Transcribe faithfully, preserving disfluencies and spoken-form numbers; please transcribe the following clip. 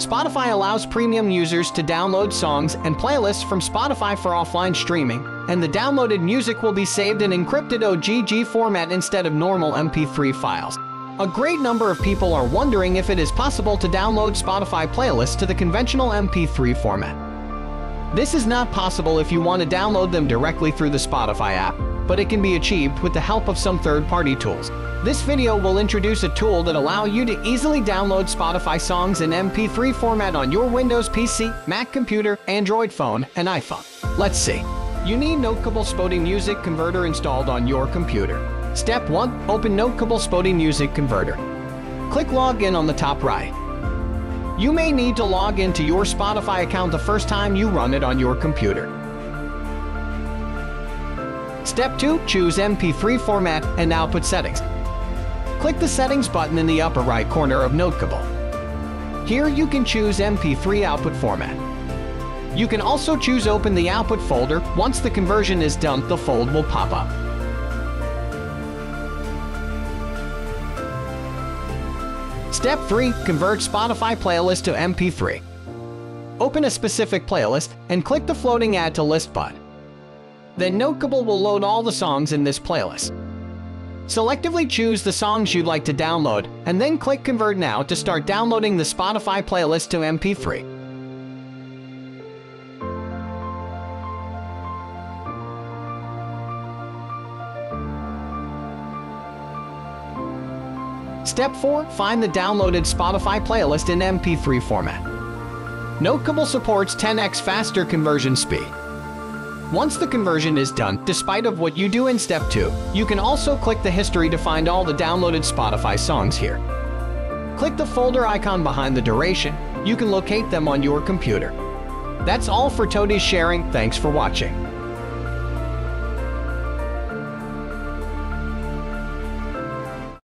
Spotify allows premium users to download songs and playlists from Spotify for offline streaming, and the downloaded music will be saved in encrypted O G G format instead of normal M P three files. A great number of people are wondering if it is possible to download Spotify playlists to the conventional M P three format. This is not possible if you want to download them directly through the Spotify app, but it can be achieved with the help of some third-party tools. This video will introduce a tool that allows you to easily download Spotify songs in M P three format on your Windows P C, Mac computer, Android phone, and iPhone. Let's see. You need NoteCable Spotify Music Converter installed on your computer. Step one. Open NoteCable Spotify Music Converter. Click Login on the top right. You may need to log into your Spotify account the first time you run it on your computer. Step two. Choose M P three format and output settings. Click the Settings button in the upper right corner of NoteCable. Here you can choose M P three output format. You can also choose Open the output folder. Once the conversion is done, the folder will pop up. Step three. Convert Spotify playlist to M P three. Open a specific playlist and click the floating Add to List button. Then NoteCable will load all the songs in this playlist. Selectively choose the songs you'd like to download, and then click Convert Now to start downloading the Spotify playlist to M P three. Step four. Find the downloaded Spotify playlist in M P three format. NoteCable supports ten x faster conversion speed. Once the conversion is done, despite of what you do in Step two, you can also click the history to find all the downloaded Spotify songs here. Click the folder icon behind the duration. You can locate them on your computer. That's all for today's sharing. Thanks for watching.